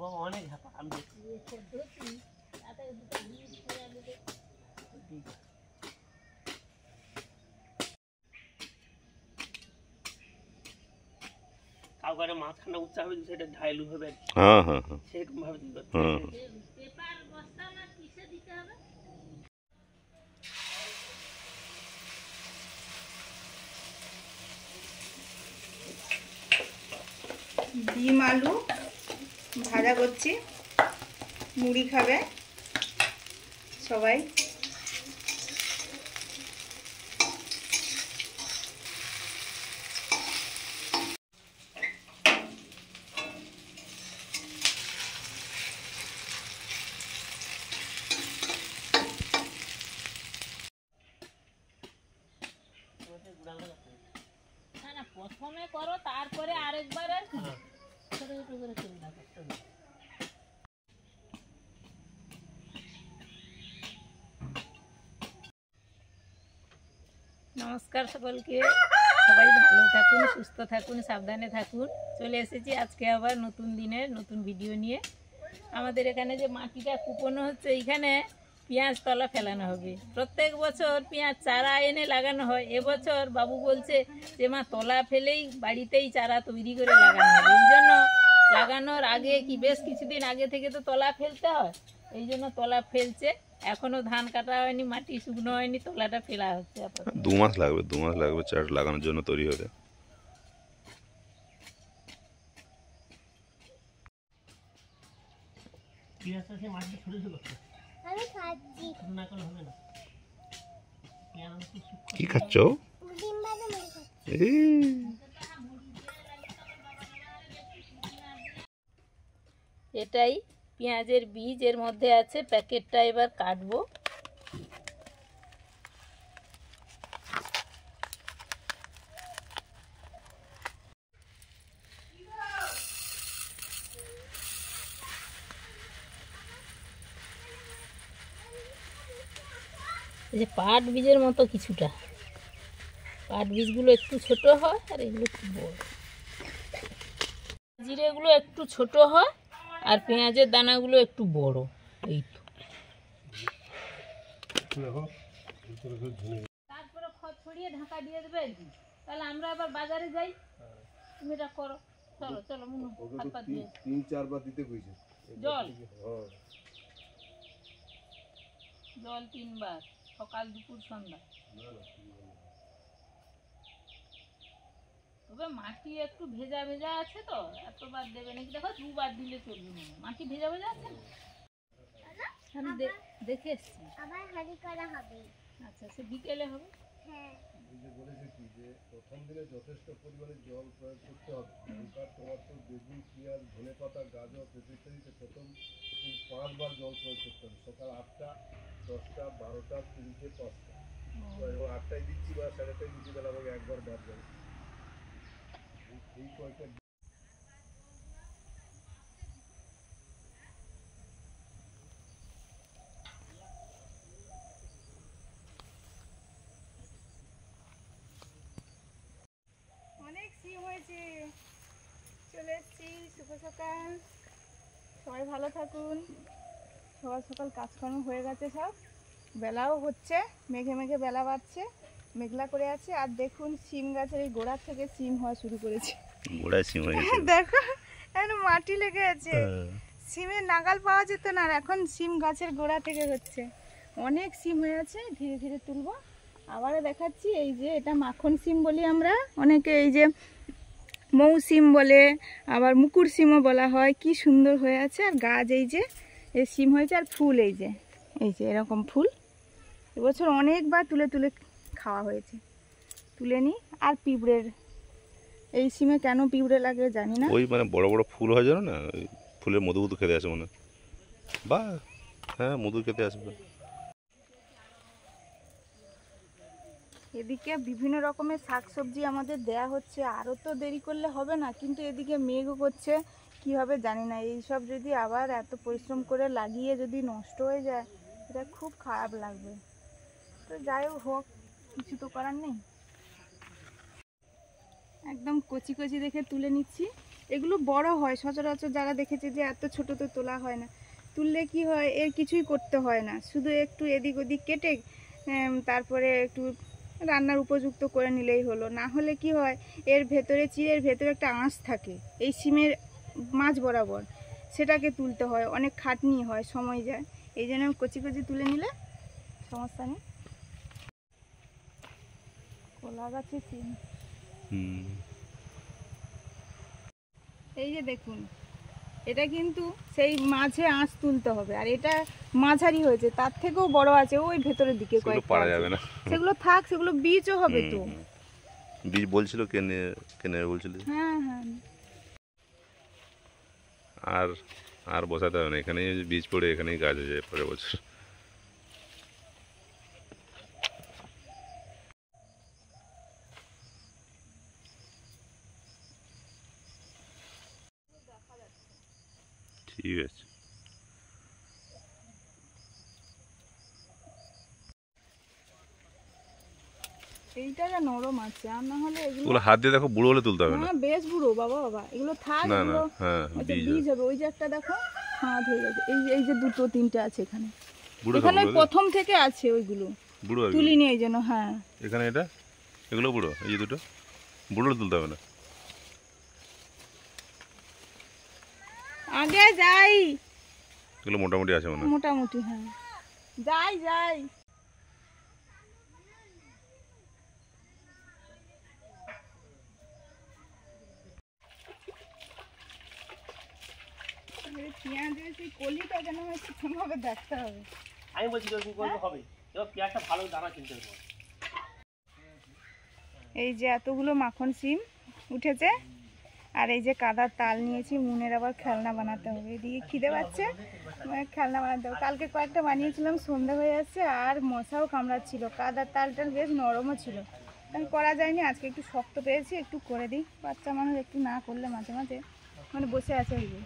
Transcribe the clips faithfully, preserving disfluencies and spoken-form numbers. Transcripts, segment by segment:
অনেক আমি কাউকে মাঝখানে উচ্চা হবে সেটা ঢাইলু হবে। হ্যাঁ হ্যাঁ হ্যাঁ সেরকম ভাবে দিতে হবে। হ্যাঁ পেপার বস্তা না কিসে দিতে হবে? ডিম আলু ভাজা করছি, মুড়ি খাবে সবাই। প্রথমে করো তারপরে আরেকবার আর কি ছোট ছোট করে করে দাও। নমস্কার সকলকে, সবাই ভালো থাকুন, সুস্থ থাকুন, সাবধানে থাকুন। চলে এসেছি আজকে আবার নতুন দিনের নতুন ভিডিও নিয়ে। আমাদের এখানে যে মাটিটা কুপোনো হচ্ছে, এইখানে পেঁয়াজ তলা ফেলানো হবে। প্রত্যেক বছর পেঁয়াজ চারা এনে লাগানো হয়, এবছর বাবু বলছে যে মা তলা ফেলেই বাড়িতেই চারা তৈরি করে লাগানো হবে। এই জন্য লাগানোর আগে কি বেশ কিছুদিন আগে থেকে তো তলা ফেলতে হয়, এই জন্য তলা ফেলছে। এখনো ধান কাটা হয়নি, মাটি শুকনো হয়নি, তলাটা ফেলা হচ্ছে। দু মাস লাগবে দু মাস লাগবে চারা লাগানোর জন্য তৈরি হবে। কি খাচ্ছ? এটাই পেঁয়াজের বীজ, এর মধ্যে আছে। প্যাকেটটা এবার কাটবো। এই যে পাট বীজের মতো কিছুটা, পাট বীজগুলো একটু ছোট হয় আর এগুলো একটু বড়। জিরেগুলো একটু ছোট হয় আর পেঁয়াজের দানাগুলো একটু বড়। এই তো তারপরে খড় ছড়িয়ে ঢাকা দিয়ে দেবে আর কি। তাহলে আমরা আবার বাজারে যাই, তুমি এটা করো। চলো চলো মুনু, হাত পা দিয়ে তিন চারবার দিতে কইছে জল। জল তিনবার, সকাল দুপুর সন্ধ্যা। তবে মাটি একটু ভেজা ভেজা আছে তো, এতবার দেবে নাকি? দেখো দুবার দিলে চলবে না, মাটি ভেজা ভেজা আছে না। আমি দেখে এসছি আবার হাঁড়ি করা হবে। আচ্ছা, সে বিকেলে হবে। হ্যাঁ, বলেছে কি যে প্রথম দিনে যথেষ্ট পরিমাণে জল প্রয়োগ করতে হবে। লঙ্কা, টমেটো, বেগুন, পেঁয়াজ, ধনেপাতা, গাজর, পেঁপে ইত্যাদিতে প্রথম পাঁচবার জল প্রয়োগ করতে হবে। সকাল আটটা, দশটা, বারোটা, তিনটে, পাঁচটা। এবং আটটায় দিচ্ছি বা সাড়ে আটটায় দিচ্ছি, তাহলে আমাকে একবার বাদ যাবে। এই কয়েকটা অনেক সিম হয়েছে। চলে এসছি, শুভ সকাল, সবাই ভালো থাকুন। সকাল সকাল কাজকর্ম হয়ে গেছে সব, বেলাও হচ্ছে, মেঘে মেঘে বেলা বাড়ছে, মেঘলা করে আছে। আর দেখুন সিম গাছের এই গোড়ার থেকে সিম হওয়া শুরু করেছে। গোড়ায় সিম হয়ে গেছে, দেখো এখন মাটি লেগে আছে। সিমের নাগাল পাওয়া যেত না, আর এখন সিম গাছের গোড়া থেকে হচ্ছে। অনেক সিম হয়ে আছে, ধীরে ধীরে তুলবো। আবারও দেখাচ্ছি, এই যে এটা মাখন সিম বলি আমরা, অনেকে এই যে মৌ সিম বলে, আবার মুকুর সিমও বলা হয়। কি সুন্দর হয়ে আছে, আর গাছ এই যে এই সিম হয়েছে, আর ফুল এই যে এই যে এরকম ফুল। এবছর অনেকবার তুলে তুলে খাওয়া হয়েছে, তুলে নিই। আর পিঁপড়ের, এই সিমে কেন পিঁপড়ে লাগে জানি না। ওই মানে বড় বড় ফুল হয় জানো না, ওই ফুলের মধু মধু খেতে আসে মনে, বা হ্যাঁ মধু খেতে আসবে। এদিকে বিভিন্ন রকমের শাকসবজি আমাদের দেয়া হচ্ছে, আরও তো দেরি করলে হবে না। কিন্তু এদিকে মেঘও করছে, কী হবে জানি না। এই সব যদি আবার এত পরিশ্রম করে লাগিয়ে যদি নষ্ট হয়ে যায়, এটা খুব খারাপ লাগবে। তো যাই হোক, কিছু তো করার নেই। একদম কচি কচি দেখে তুলে নিচ্ছি। এগুলো বড় হয় সচরাচর, যারা দেখেছে যে এত ছোট তো তোলা হয় না। তুললে কি হয়, এর কিছুই করতে হয় না, শুধু একটু এদিক ওদিক কেটে তারপরে একটু রান্নার উপযুক্ত করে নিলেই হলো। না হলে কি হয়, এর ভেতরে চিড়ের ভেতরে একটা আঁশ থাকে এই সিমের মাছ বরাবর, সেটাকে তুলতে হয়, অনেক খাটনি হয়, সময় যায়। এই জন্য কচি কচি তুলে নিলে সমস্যা নেই। কলা গাছে সিম, হুম এই যে দেখুন, এটা কিন্তু সেই মাঝে আঁশ তুলতে হবে, আর এটা মাঝারি হয়েছে, তার থেকেও বড় আছে ওই ভেতরের দিকে সেগুলো কয়েকটা পারা আছে। যাবে না। সেগুলো থাক, সেগুলো বীজও হবে তো। হুম, বীজ বলছিল কেনে কেনে বলছিল। হ্যাঁ হ্যাঁ, আর আর বসাতে হবে না, এখানেই বীজ পড়ে এখানেই গাছ হয়ে যায় পরের বছর। ঠিক আছে। এইটা যা নরম আছে, আর না হলে এগুলো ওগুলো হাত দিয়ে দেখো, বুড়ো হলে তুলতে হবে না। হ্যাঁ বেশ বুড়ো বাবা বাবা, এগুলো থাক, না না, এগুলো হ্যাঁ আচ্ছা, বীজ বীজ হবে। ওই যে একটা দেখো হাত হয়ে গেছে, এই এই যে দুটো তিনটে আছে এখানে, বুড়ো এখানে সব ওই প্রথম থেকে আছে ওইগুলো, বুড়ো আর কি। তুলিনি এই জন্য। হ্যাঁ এখানে এটা, এগুলো বুড়ো, এই যে দুটো বুড়ো হলে তুলতে হবে না। আগে যাই, এগুলো মোটামুটি আছে মনে হয়। মোটামুটি হ্যাঁ, যাই যাই। পেঁয়াজের সেই কলিটা যেন ঠিকভাবে দেখতে হবে। আমি বলছি তো তুমি করলে হবে, এবার পেঁয়াজটা ভালো দানা কিনতে হবে। এই যে এতগুলো মাখন সিম উঠেছে, আর এই যে কাদার তাল নিয়েছি, মুনের আবার খেলনা বানাতে হবে। এদিকে খিদে পাচ্ছে, খেলনা বানাতে হবে। কালকে কয়েকটা বানিয়েছিলাম, সন্ধ্যা হয়ে যাচ্ছে, আর মশাও কামড়াচ্ছিল। কাদার তালটা বেশ নরমও ছিল, আমি করা যায়নি। আজকে একটু শক্ত পেয়েছি, একটু করে দিই। বাচ্চা মানুষ একটু না করলে মাঝে মাঝে মানে বসে আছে ওই যে।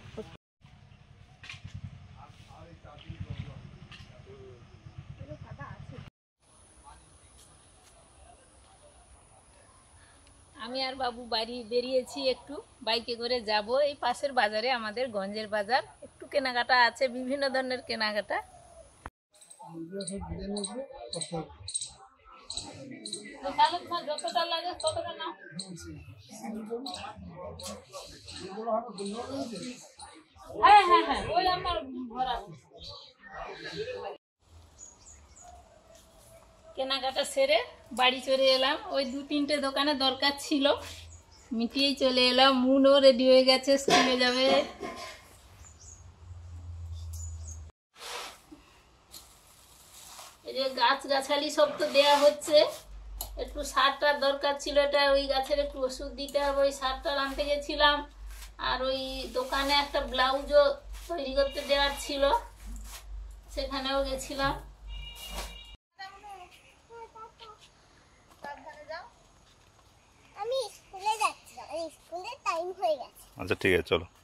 আমি আর বাবু বাড়ি বেরিয়েছি, একটু বাইকে করে যাব এই পাশের বাজারে, আমাদের গঞ্জের বাজার। একটু কেনাকাটা আছে, বিভিন্ন ধরনের কেনাকাটা। যতটা লাগে ততটা নাও। হ্যাঁ হ্যাঁ হ্যাঁ, ওই আমার ভরা। কেনাকাটা সেরে বাড়ি চলে এলাম। ওই দু তিনটে দোকানে দরকার ছিল, মিটিয়েই চলে এলাম। মুনও রেডি হয়ে গেছে, স্কুলে যাবে। এই যে গাছ গাছালি সব তো দেয়া হচ্ছে, একটু সারটার দরকার ছিল, এটা ওই গাছের একটু ওষুধ দিতে হবে, ওই সারটা আনতে গেছিলাম। আর ওই দোকানে একটা ব্লাউজও তৈরি করতে দেওয়ার ছিল, সেখানেও গেছিলাম। আমি স্কুলে যাচ্ছি, স্কুলের টাইম হয়ে গেছে। আচ্ছা ঠিক আছে, চলো।